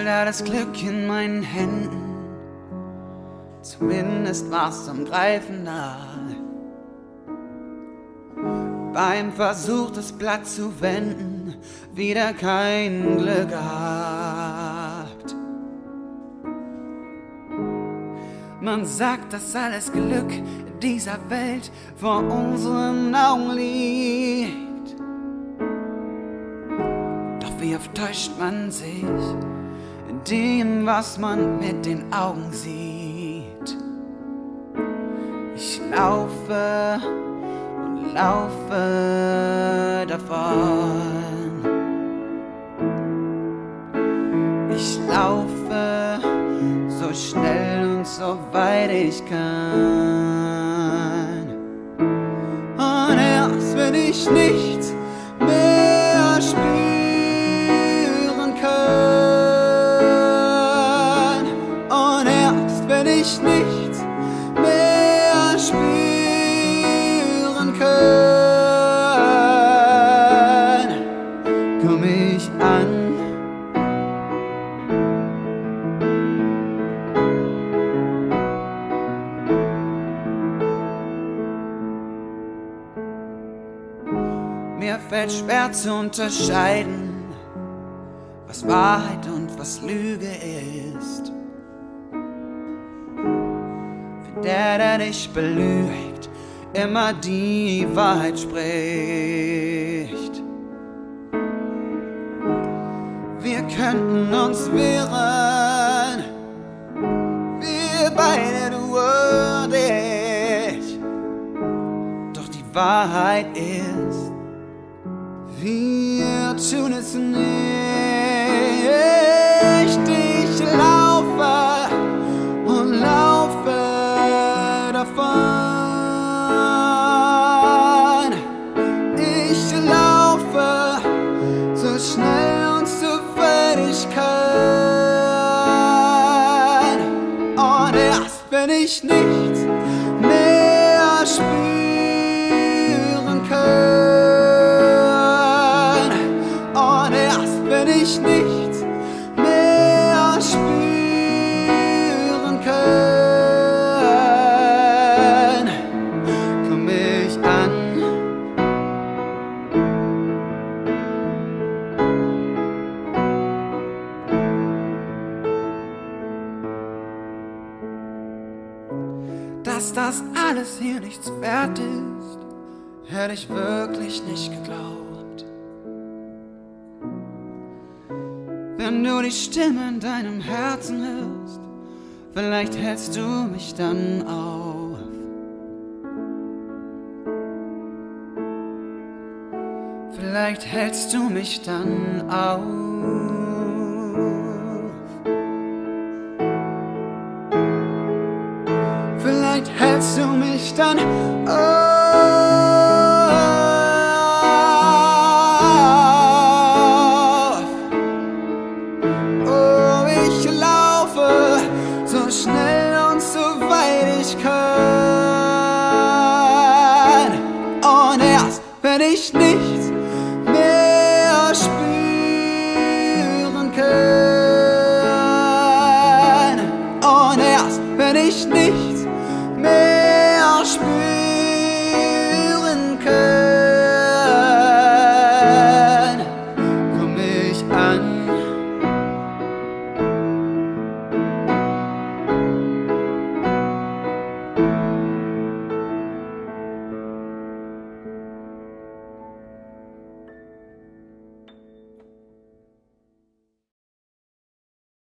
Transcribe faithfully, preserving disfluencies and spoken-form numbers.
da das Glück in meinen Händen, zumindest war's zum Greifen nahe. Beim Versuch, das Blatt zu wenden, wieder kein Glück gehabt. Man sagt, dass alles Glück dieser Welt vor unseren Augen liegt. Doch wie oft täuscht man sich in dem, was man mit den Augen sieht. Ich laufe und laufe davon. Ich laufe so schnell und so weit ich kann. Und erst wenn ich nichts mehr spüren kann, und erst wenn ich nichts mehr spüren kann, komm ich an. Mir fällt schwer zu unterscheiden, was Wahrheit und was Lüge ist. Für der, der dich belügt, immer die Wahrheit spricht. Wir könnten uns wehren, wir beide, du und ich. Doch die Wahrheit ist, wir tun es nicht. Ich laufe und laufe davon. Ich laufe so schnell und so weit ich kann. Und erst wenn ich nichts mehr spüren kann, wenn ich nichts mehr spüren kann, komm ich an. Dass das alles hier nichts wert ist, hätte ich wirklich nicht geglaubt. Wenn du die Stimme in deinem Herzen hörst, vielleicht hältst du mich dann auf. Vielleicht hältst du mich dann auf. Vielleicht hältst du mich dann auf. So schnell und so weit ich kann. Und erst wenn ich nicht